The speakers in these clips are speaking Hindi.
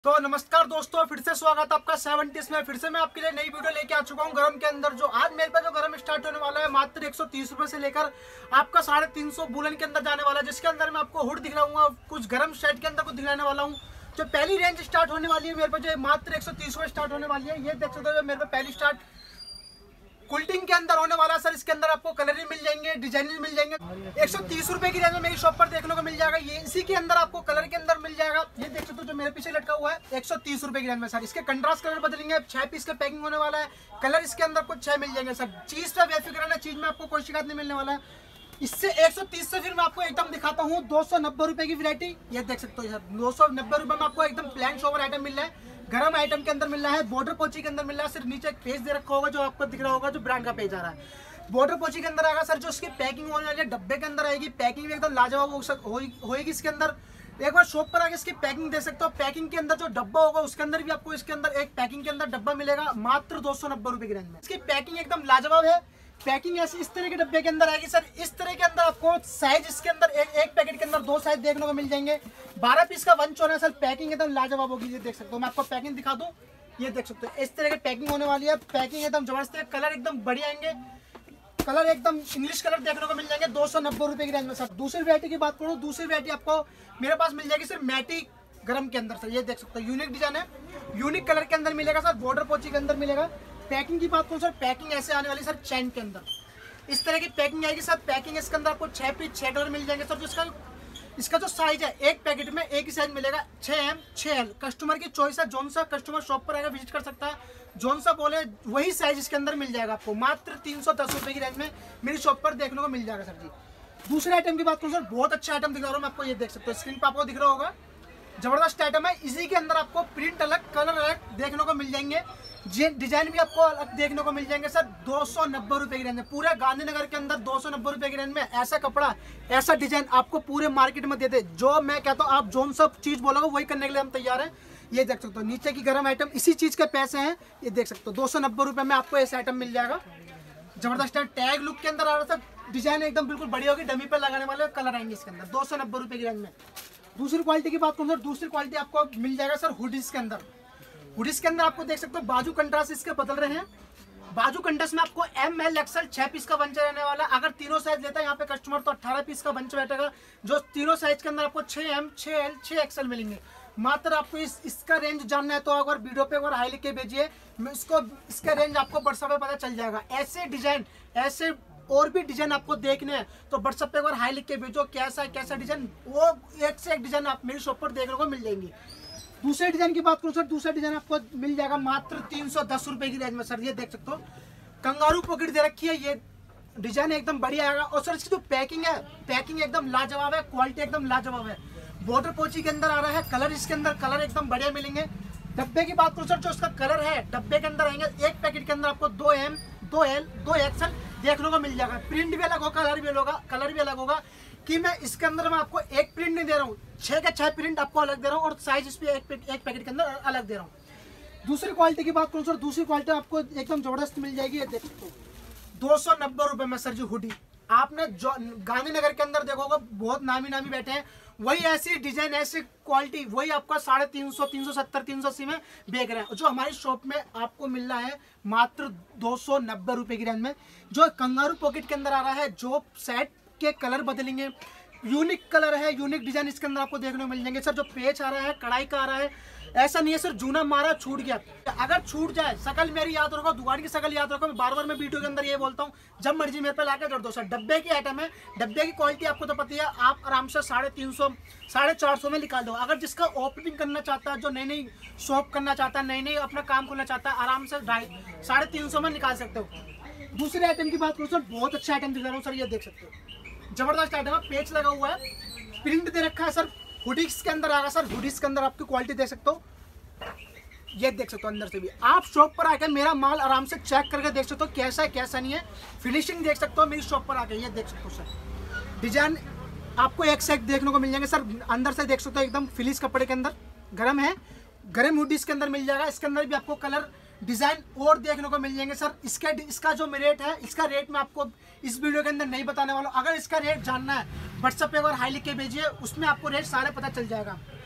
तो नमस्कार दोस्तों, फिर से स्वागत आपका 70s में। फिर से मैं आपके लिए नई वीडियो लेके आ चुका हूँ गरम के अंदर। जो आज मेरे पास जो गरम स्टार्ट होने वाला है मात्र 130 रुपए से लेकर आपका 350 बुलन के अंदर जाने वाला है, जिसके अंदर मैं आपको हुड दिखलाऊंगा, कुछ गरम शर्ट के अंदर कुछ दिखलाने वाला हूँ। जो पहली रेंज स्टार्ट होने वाली है मेरे पास, जो मात्र 130 रुपए स्टार्ट होने वाली है, ये देख सकते हो। मेरे पास पहली स्टार्ट कुल्टिंग के अंदर होने वाला सर। इसके अंदर आपको कलर भी मिल जाएंगे, डिजाइन भी मिल जाएंगे। 130 रुपए की रेंज में मेरी शॉप पर देखने को मिल जाएगा। ये इसी के अंदर आपको कलर के अंदर मिल जाएगा। ये देख सकते हो जो मेरे पीछे लटका हुआ है 130 रुपए की रेंज में सर। इसके कंट्रास्ट कलर बदलेंगे। 6 पीस का पैकिंग होने वाला है। कलर इसके अंदर कुछ 6 मिल जाएंगे सर। चीज पे बेफिक्र रहना, चीज में आपको कोई शिकायत नहीं मिलने वाला है। इससे 130 से फिर मैं आपको एकदम दिखाता हूँ 290 रुपए की वैरायटी। ये देख सकते हो सर, 290 रुपए में आपको एकदम प्लान शोवर आइटम मिल रहा है। गरम आइटम के अंदर मिल रहा है, बॉर्डर पोची के अंदर मिल रहा है। सिर्फ नीचे एक पेज दे रखा होगा जो आपको दिख रहा होगा, जो ब्रांड का पेज आ रहा है। बॉर्डर पोची के अंदर आएगा सर। जो इसकी पैकिंग होने वाली है डब्बे के अंदर आएगी। पैकिंग भी एकदम लाजवाब होगी इसके अंदर। एक बार शॉप पर आके इसकी पैकिंग दे सकते हो। पैकिंग के अंदर जो डब्बा होगा उसके अंदर भी आपको इसके अंदर एक पैकिंग के अंदर डब्बा मिलेगा मात्र 290 रुपए की रेंज में। इसकी पैकिंग एकदम लाजवाब है। पैकिंग ऐसी इस तरह के डब्बे के अंदर आएगी सर। इस तरह के अंदर आपको साइज इसके अंदर एक पैकेट के अंदर 2 साइज देखने को मिल जाएंगे। 12 पीस का वंच होना है सर। पैकिंग एकदम लाजवाब होगी। ये देख सकते हो, मैं आपको पैकिंग दिखा दूं। ये देख सकते हो इस तरह की पैकिंग होने वाली है। पैकिंग एकदम जबरदस्त है। कलर एकदम बढ़िया आएंगे। कलर एकदम इंग्लिश कलर देखने को मिल जाएंगे 290 रुपए की रेंज में सर। दूसरी वैरायटी की बात करूँ, दूसरी वैरायटी आपको मेरे पास मिल जाएगी सर मैटी गरम के अंदर सर। ये देख सकते हो यूनिक डिजाइन है, यूनिक कलर के अंदर मिलेगा सर। बॉर्डर पोची के अंदर मिलेगा। पैकिंग की बात करूँ सर, पैकिंग ऐसे आने वाली सर चैन के अंदर इस तरह की पैकिंग आएगी सर। पैकिंग इसके अंदर आपको 6 पीस 6 कलर मिल जाएंगे सर। जो इसका जो साइज है, एक पैकेट में एक ही साइज मिलेगा, 6M 6L। कस्टमर की चॉइस है। जौन सा कस्टमर शॉप पर आएगा विजिट कर सकता है, जौन सा बोले वही साइज इसके अंदर मिल जाएगा आपको। मात्र 310 रुपए की रेंज में मेरी शॉप पर देखने को मिल जाएगा सर जी। दूसरे आइटम की बात करूँ सर, बहुत अच्छा आइटम दिखा रहा हूँ मैं आपको। ये देख सकते हो, स्क्रीन पर आपको दिख रहा होगा, जबरदस्त आइटम है। इसी के अंदर आपको प्रिंट अलग, कलर अलग देखने को मिल जाएंगे। डिजाइन भी आपको अलग देखने को मिल जाएंगे सर। 290 रुपए की रेंज में पूरे गांधीनगर के अंदर 290 रुपए की रेंज में ऐसा कपड़ा, ऐसा डिजाइन आपको पूरे मार्केट में दे दे। जो मैं कहता हूँ, आप जो सब चीज बोलोगे वही करने के लिए हम तैयार हैं। ये देख सकते हो नीचे की गर्म आइटम, इसी चीज के पैसे हैं। ये देख सकते हो 290 रुपए में आपको ऐसा आइटम मिल जाएगा। जबरदस्त टैग लुक के अंदर आ रहा था। डिजाइन एकदम बिल्कुल बढ़िया होगी। डमी पे लगाने वाले कलर आएंगे इसके अंदर 290 रुपए की रेंज में। दूसरी क्वालिटी की बात करूँ सर, दूसरी क्वालिटी आपको मिल जाएगा सर हुडीज के अंदर। हुडीज के अंदर आपको देख सकते हो बाजू कंट्रास्ट इसके बदल रहे हैं। बाजू कंट्रास्ट में आपको ML XL 6 पीस का बंच रहने वाला है। अगर तीनों साइज लेता है यहाँ पे कस्टमर तो 18 पीस का बंच बैठेगा। जो तीनों साइज के अंदर आपको 6M 6L 6XL मिलेंगे। मात्र आपको इसका रेंज जानना है तो अगर वीडियो पे अगर हाई लिख के भेजिए, मैं इसका रेंज आपको व्हाट्सएप पे पता चल जाएगा। ऐसे डिजाइन, ऐसे और भी डिजाइन आपको देखने हैं तो व्हाट्सएप पे अगर हाई लिख के भेजो कैसा कैसा डिजाइन, वो एक से एक डिजाइन आप मेरी शॉप पर देखने को मिल जाएंगी। दूसरे डिजाइन की बात करूँ सर, दूसरा डिजाइन आपको मिल जाएगा मात्र 310 रुपए की रेंज में सर। ये देख सकते हो कंगारू पॉकेट दे रखी है। ये डिजाइन एकदम बढ़िया आएगा। और सर इसकी जो पैकिंग है, पैकिंग एकदम लाजवाब है। क्वालिटी एकदम लाजवाब है। बॉर्डर पोची के अंदर आ रहा है। कलर इसके अंदर कलर एकदम बढ़िया मिलेंगे। डब्बे की बात करूँ सर, जो इसका कलर है डब्बे के अंदर आएंगे। एक पैकेट के अंदर आपको 2M 2L 2XL देखने को मिल जाएगा। प्रिंट भी अलग होगा, कलर भी अलग होगा। कि मैं इसके अंदर मैं आपको एक प्रिंट नहीं दे रहा हूँ, 6 के 6 प्रिंट आपको अलग दे रहा हूँ और साइज इस पे एक पैकेट के अंदर अलग दे रहा हूँ। दूसरी क्वालिटी की बात करूँ सर, दूसरी क्वालिटी आपको एकदम जबरदस्त मिल जाएगी। ये देख सकते हो 290 रुपए में सर जी हुडी। आपने जो गांधीनगर के अंदर देखोगे बहुत नामी बैठे हैं, वही ऐसी डिजाइन, ऐसी क्वालिटी वही आपका 350 370 380 में बेच रहे हैं। जो हमारी शॉप में आपको मिल रहा है मात्र 290 रुपए की रेंज में। जो कंगारू पॉकेट के अंदर आ रहा है, जो सेट के कलर बदलेंगे, यूनिक कलर है, यूनिक डिजाइन इसके अंदर आपको देखने को मिल जाएंगे सर। जो पेच आ रहा है कढ़ाई का आ रहा है, ऐसा नहीं है सर जूना मारा छूट गया। अगर छूट जाए शकल मेरी याद रखो, दुकान की शकल याद रखो। मैं बार मैं वीडियो के अंदर ये बोलता हूँ, जब मर्जी मेरे पे लाके जोड़ दो सर। डब्बे की आइटम है, डब्बे की क्वालिटी आपको तो पता है। आप आराम से 350 450 में निकाल दो। अगर जिसका ओपनिंग करना चाहता है, जो नई शॉप करना चाहता है, नई अपना काम करना चाहता है, आराम से 350 में निकाल सकते हो। दूसरे आइटम की बात करूँ सर, बहुत अच्छा आइटम दिखा रहा हूँ सर। ये देख सकते हो जबरदस्त आइटम है। पेच लगा हुआ है, प्रिंट दे रखा है सर। हुडीज के अंदर आ रहा है सर। हुडीज के अंदर आपकी क्वालिटी देख सकते हो। ये देख सकते हो अंदर से भी। आप शॉप पर आकर मेरा माल आराम से चेक करके देख सकते हो कैसा है कैसा नहीं है। फिनिशिंग देख सकते हो मेरी शॉप पर आकर। ये देख सकते हो सर, डिजाइन आपको एक से एक देखने को मिल जाएंगे सर। अंदर से देख सकते हो एकदम फिलिस कपड़े के अंदर गरम है। गरम हुडीज के अंदर मिल जाएगा। इसके अंदर भी आपको कलर डिजाइन और देखने को मिल जाएंगे सर। इसका जो रेट है, इसका रेट मैं आपको इस वीडियो के अंदर नहीं बताने वाला हूँ। अगर इसका रेट जानना है व्हाट्सएप पे अगर हाई लिख के भेजिए, उसमें आपको रेट सारे पता चल जाएगा।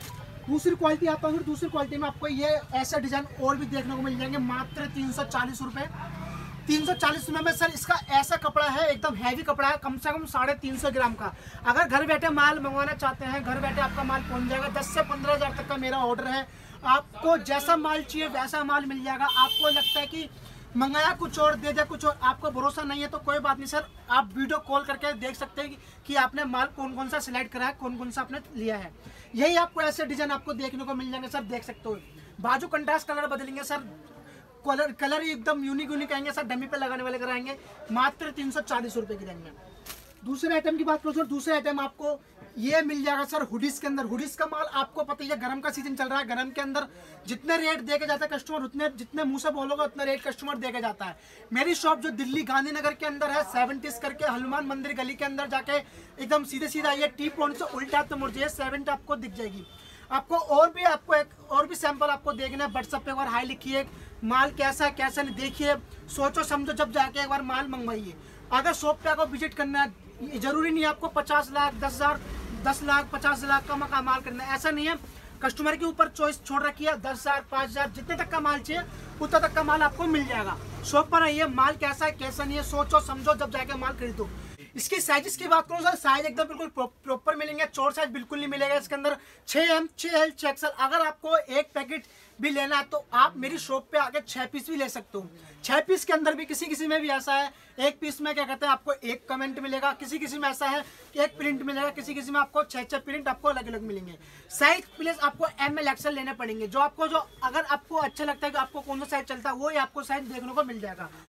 दूसरी क्वालिटी आता है, फिर दूसरी क्वालिटी में आपको ये ऐसा डिजाइन और भी देखने को मिल जाएंगे मात्र 340 रुपये। 340 रुपये में सर इसका ऐसा कपड़ा है, एकदम हैवी कपड़ा है, कम से कम 350 ग्राम का। अगर घर बैठे माल मंगवाना चाहते हैं, घर बैठे आपका माल पहुंच जाएगा। 10 से 15 हज़ार तक का मेरा ऑर्डर है। आपको जैसा माल चाहिए वैसा माल मिल जाएगा। आपको लगता है कि मंगाया कुछ और दे दिया कुछ और, आपको भरोसा नहीं है तो कोई बात नहीं सर, आप वीडियो कॉल करके देख सकते हैं कि आपने माल कौन कौन सा सिलेक्ट करा है, कौन कौन सा आपने लिया है। यही आपको ऐसे डिजाइन आपको देखने को मिल जाएंगे सर, देख सकते हो। बाजू कंट्रास्ट कलर बदलेंगे सर, कलर एकदम यूनिक आएंगे सर, डमी पे लगाने वाले कराएंगे। मात्र 340 रुपये की रेंज में। दूसरे आइटम की बात करो सर, दूसरे आइटम आपको ये मिल जाएगा सर हुडीज के अंदर। हुडीज का माल आपको पता ही है, गरम का सीजन चल रहा है, गरम के अंदर जितने रेट देके जाता है कस्टमर, उतने जितने मुंह से बोलोगे उतना रेट कस्टमर देके जाता है। मेरी शॉप जो दिल्ली गांधीनगर के अंदर है, 70 करके हनुमान मंदिर गली के अंदर जाके एकदम सीधे आइए, टी पॉइंट से उल्टा तो मुड़ जाइए, 70 आपको दिख जाएगी। आपको और भी सैंपल आपको देखना है, व्हाट्सएप पे एक बार हाई लिखिए, माल कैसा है कैसा नहीं देखिए, सोचो समझो जब जाके एक बार माल मंगवाइए। अगर शॉप पे आपको विजिट करना है, जरूरी नहीं है आपको 50 लाख 10 लाख 50 लाख का माल करना है, ऐसा नहीं है। कस्टमर के ऊपर चॉइस छोड़ रखी है, 10,000 5,000 जितने तक का माल चाहिए उतना तक का माल आपको मिल जाएगा। शॉप पर आइए, माल कैसा है कैसा नहीं है सोचो समझो जब जाके माल खरीदो। इसकी साइजेस की बात करूँ सर, साइज एकदम बिल्कुल प्रॉपर मिलेंगे, चौड़ साइज बिल्कुल नहीं मिलेगा इसके अंदर। 6M 6L 6XL। अगर आपको एक पैकेट भी लेना है तो आप मेरी शॉप पे आके 6 पीस भी ले सकते हो। 6 पीस के अंदर भी किसी में भी ऐसा है, एक पीस में क्या कहते हैं आपको एक कमेंट मिलेगा, किसी में ऐसा है कि एक प्रिंट मिलेगा, किसी में आपको 6 प्रिंट आपको अलग अलग मिलेंगे। साइज प्लस आपको ML XL लेने पड़ेंगे, जो अगर आपको अच्छा लगता है कि आपको कौन सा साइज चलता है वो ही आपको साइज देखने को मिल जाएगा।